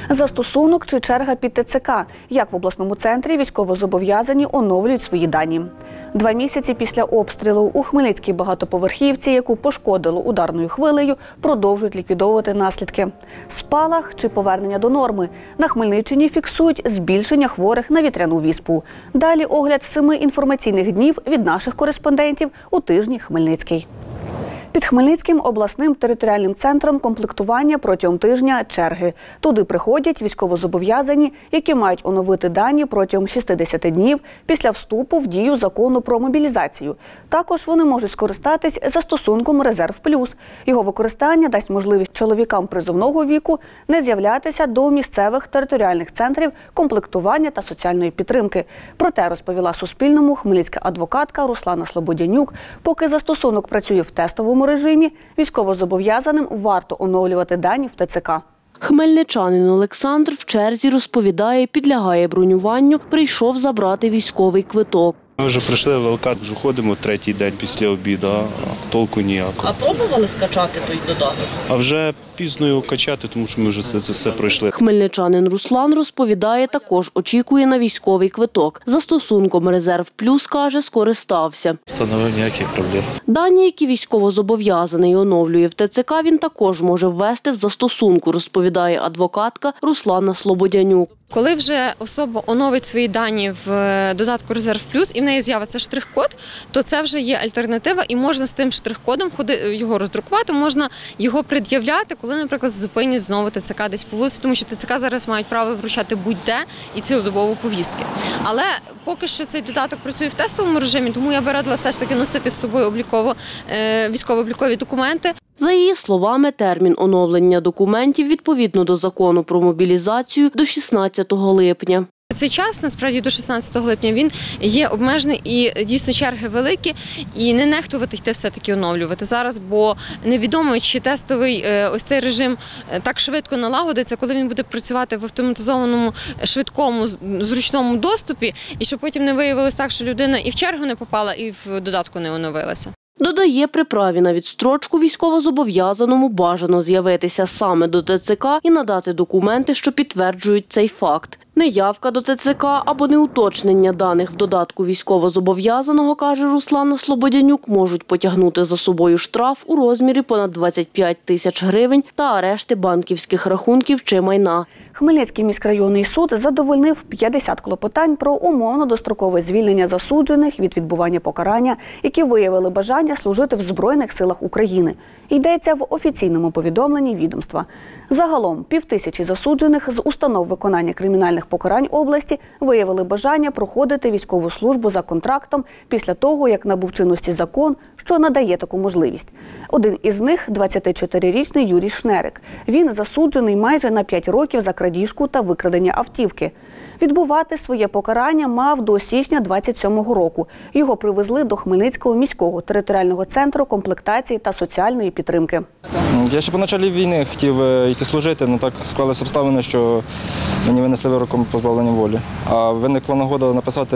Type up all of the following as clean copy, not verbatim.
Застосунок чи черга під ТЦК? Як в обласному центрі військовозобов'язані оновлюють свої дані? 2 місяці після обстрілу у Хмельницькій багатоповерхівці, яку пошкодило ударною хвилею, продовжують ліквідовувати наслідки. Спалах чи повернення до норми? На Хмельниччині фіксують збільшення хворих на вітряну віспу. Далі огляд 7 інформаційних днів від наших кореспондентів у тижні Хмельницький. Під Хмельницьким обласним територіальним центром комплектування протягом тижня черги. Туди приходять військовозобов'язані, які мають оновити дані протягом 60 днів після вступу в дію закону про мобілізацію. Також вони можуть скористатись застосунком «Резерв Плюс». Його використання дасть можливість чоловікам призовного віку не з'являтися до місцевих територіальних центрів комплектування та соціальної підтримки. Про те розповіла Суспільному хмельницька адвокатка Руслана Слободянюк. Поки застосунок працює в тестовому режимі, військовозобов'язаним варто оновлювати дані в ТЦК. Хмельничанин Олександр в черзі, розповідає, підлягає бронюванню, прийшов забрати військовий квиток. Ми вже прийшли в ЛК, вже ходимо 3-й день після обіду, а толку ніякого. А пробували скачати той додаток? А вже пізно його качати, тому що ми вже це все пройшли. Хмельничанин Руслан розповідає, також очікує на військовий квиток. Застосунком «Резерв Плюс», каже, скористався. Встановив ніяких проблем. Дані, які військовозобов'язаний оновлює в ТЦК, він також може ввести в застосунку, розповідає адвокатка Руслана Слободянюк. Коли вже особа оновить свої дані в додатку «Резерв Плюс» і в неї з'явиться штрих-код, то це вже є альтернатива і можна з тим штрих-кодом його роздрукувати, можна його пред'являти, коли, наприклад, зупинять знову ТЦК десь по вулиці, тому що ТЦК зараз мають право вручати будь-де і цілодобово повістки. Але поки що цей додаток працює в тестовому режимі, тому я би радила все ж таки носити з собою військово-облікові документи. За її словами, термін оновлення документів відповідно до закону про мобілізацію до 16 липня. Цей час, насправді, до 16 липня він є обмежений і дійсно черги великі, і не нехтувати йти все-таки оновлювати зараз, бо невідомо, чи тестовий ось цей режим так швидко налагодиться, коли він буде працювати в автоматизованому, швидкому, зручному доступі, і щоб потім не виявилось так, що людина і в чергу не попала, і в додатку не оновилася. Додає, при праві на відстрочку військовозобов'язаному бажано з'явитися саме до ТЦК і надати документи, що підтверджують цей факт. Неявка до ТЦК або неуточнення даних в додатку військовозобов'язаного, каже Руслана Слободянюк, можуть потягнути за собою штраф у розмірі понад 25 тисяч гривень та арешти банківських рахунків чи майна. Хмельницький міськрайонний суд задовольнив 50 клопотань про умовно-дострокове звільнення засуджених від відбування покарання, які виявили бажання служити в Збройних силах України. Йдеться в офіційному повідомленні відомства. Загалом 5000 засуджених з установ виконання кримінальних покарань області виявили бажання проходити військову службу за контрактом після того, як набув чинності закон, що надає таку можливість. Один із них – 24-річний Юрій Шнерик. Він засуджений майже на 5 років за крадіжку та викрадення автівки. Відбувати своє покарання мав до січня 27-го року. Його привезли до Хмельницького міського територіального центру комплектації та соціальної підтримки. Я ще по початку війни хотів йти служити, але так склалися обставини, що мені винесли вироком позбавлення волі. А виникла нагода написати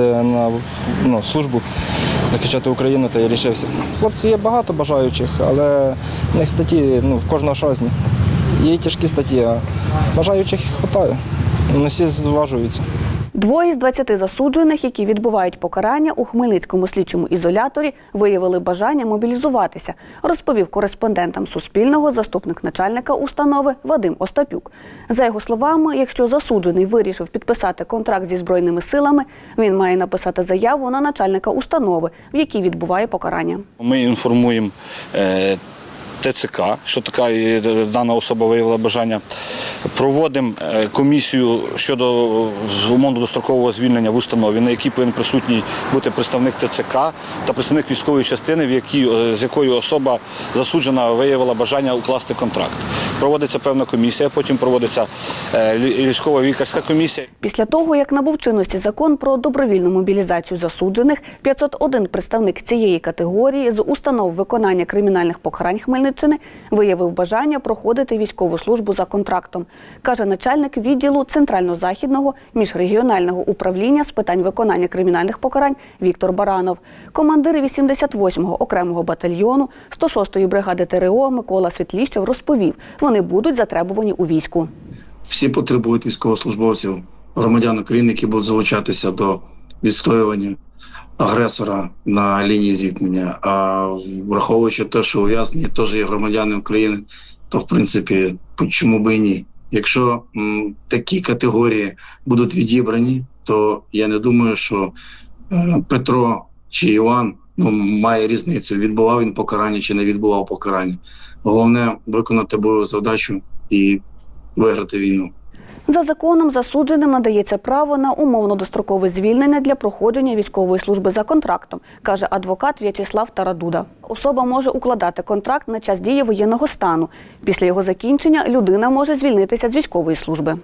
на службу, захищати Україну, та я рішився. Хлопців є багато бажаючих, але в них статті в кожного різні. Є тяжкі статті, а бажаючих вистачає. Не всі зважуються. 2 із 20 засуджених, які відбувають покарання у Хмельницькому слідчому ізоляторі, виявили бажання мобілізуватися, розповів кореспондентам Суспільного заступник начальника установи Вадим Остапюк. За його словами, якщо засуджений вирішив підписати контракт зі Збройними силами, він має написати заяву на начальника установи, в якій відбуває покарання. Ми інформуємо ТЦК, що така дана особа виявила бажання. Проводимо комісію щодо умовно-дострокового звільнення в установі, на якій повинен присутній бути представник ТЦК та представник військової частини, з якою особа засуджена виявила бажання укласти контракт. Проводиться певна комісія, потім проводиться військова лікарська комісія. Після того, як набув чинності закон про добровільну мобілізацію засуджених, 501 представник цієї категорії з установ виконання кримінальних покарань Хмельниччини виявив бажання проходити військову службу за контрактом, каже начальник відділу Центрально-Західного міжрегіонального управління з питань виконання кримінальних покарань Віктор Баранов. Командир 88-го окремого батальйону 106-ї бригади ТРО Микола Світліщев розповів, вони будуть затребувані у війську. всі потребують військовослужбовців, громадян України, які будуть залучатися до відстоювання агресора на лінії зіткнення. А враховуючи те, що ув'язнені теж є громадяни України, то в принципі чому би і ні. Якщо такі категорії будуть відібрані, то я не думаю, що Петро чи Іван має різницю, відбував він покарання чи не відбував покарання. Головне – виконати бойову завдачу і виграти війну. За законом засудженим надається право на умовно дострокове звільнення для проходження військової служби за контрактом, каже адвокат В'ячеслав Тарадуда. Особа може укладати контракт на час дії воєнного стану. Після його закінчення людина може звільнитися з військової служби.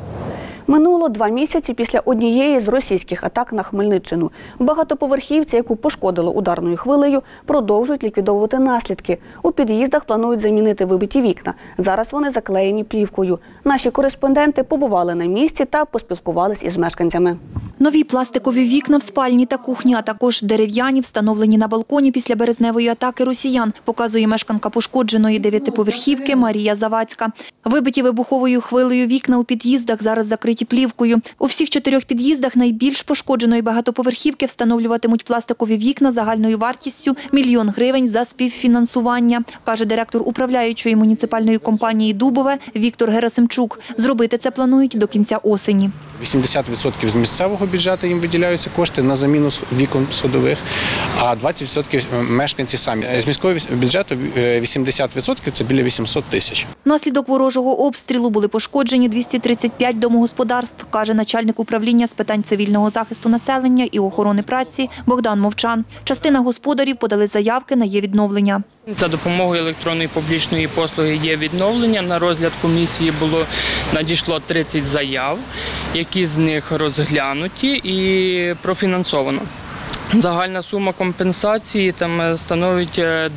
Минуло 2 місяці після однієї з російських атак на Хмельниччину. В багатоповерхівці, яку пошкодило ударною хвилею, продовжують ліквідовувати наслідки. У під'їздах планують замінити вибиті вікна. Зараз вони заклеєні плівкою. Наші кореспонденти побували на місці та поспілкувались із мешканцями. Нові пластикові вікна в спальні та кухні, а також дерев'яні, встановлені на балконі після березневої атаки росіян, показує мешканка пошкодженої 9-поверхівки Марія Завадська. Вибиті вибуховою хвилею вікна у під'їздах зараз закриті плівкою. У всіх 4 під'їздах найбільш пошкодженої багатоповерхівки встановлюватимуть пластикові вікна загальною вартістю – 1 000 000 гривень за співфінансування, каже директор управляючої муніципальної компанії «Дубове» Віктор Герасимчук. Зробити це планують до кінця осені. 80% з місцевого бюджету їм виділяються кошти на заміну вікон сходових, а 20% мешканці самі. З міського бюджету 80% – це біля 800 тисяч. Внаслідок ворожого обстрілу були пошкоджені 235 домогосподарств, каже начальник управління з питань цивільного захисту населення і охорони праці Богдан Мовчан. Частина господарів подали заявки на є-відновлення. За допомогою електронної публічної послуги «Є-відновлення» на розгляд комісії надійшло 30 заяв, які з них розглянуті і профінансовано. Загальна сума компенсації там становить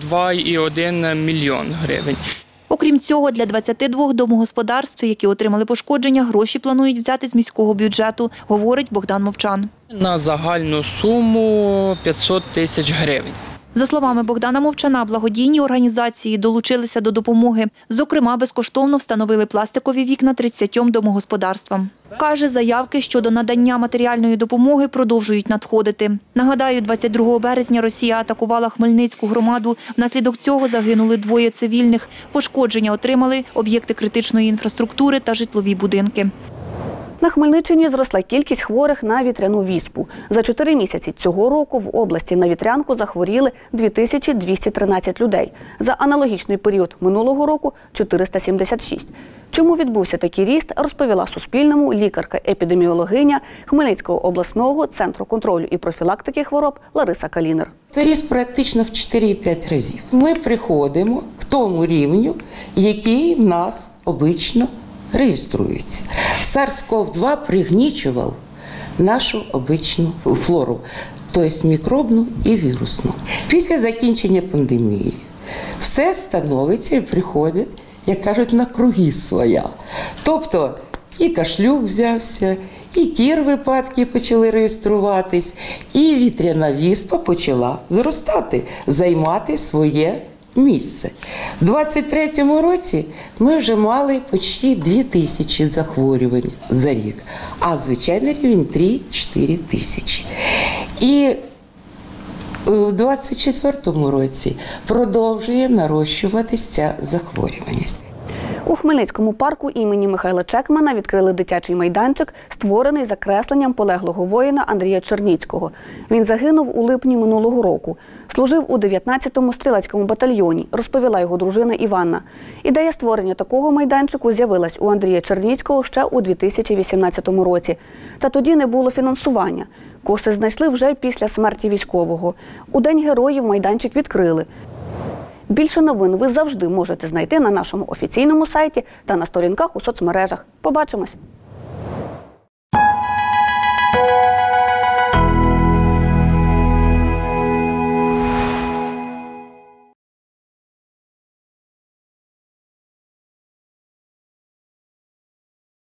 2,1 мільйон гривень. Окрім цього, для 22 домогосподарств, які отримали пошкодження, гроші планують взяти з міського бюджету, говорить Богдан Мовчан. На загальну суму 500 тисяч гривень. За словами Богдана Мовчана, благодійні організації долучилися до допомоги. Зокрема, безкоштовно встановили пластикові вікна 30 домогосподарствам. Каже, заявки щодо надання матеріальної допомоги продовжують надходити. Нагадаю, 22 березня Росія атакувала Хмельницьку громаду. Внаслідок цього загинули 2 цивільних. Пошкодження отримали об'єкти критичної інфраструктури та житлові будинки. На Хмельниччині зросла кількість хворих на вітряну віспу. За 4 місяці цього року в області на вітрянку захворіли 2213 людей. За аналогічний період минулого року – 476. Чому відбувся такий ріст, розповіла Суспільному лікарка-епідеміологиня Хмельницького обласного центру контролю і профілактики хвороб Лариса Калінер. Це ріст практично в 4-5 разів. Ми приходимо к тому рівню, який в нас обично реєструється. SARS-CoV-2 пригнічував нашу обичну флору, тобто мікробну і вірусну. Після закінчення пандемії все становиться і приходить, як кажуть, на круги своя. Тобто і кашлюк взявся, і кір-випадки почали реєструватись, і вітряна віспа почала зростати, займати своє місце. У 2023 році ми вже мали почти 2000 захворювань за рік, а звичайний рівень 3-4 тисячі. І у 2024 році продовжує нарощуватися ця захворюваність. У Хмельницькому парку імені Михайла Чекмана відкрили дитячий майданчик, створений за кресленням полеглого воїна Андрія Черніцького. Він загинув у липні минулого року. Служив у 19-му стрілецькому батальйоні, розповіла його дружина Іванна. Ідея створення такого майданчику з'явилась у Андрія Черніцького ще у 2018 році. Та тоді не було фінансування. Кошти знайшли вже після смерті військового. У День героїв майданчик відкрили. Більше новин ви завжди можете знайти на нашому офіційному сайті та на сторінках у соцмережах. Побачимось!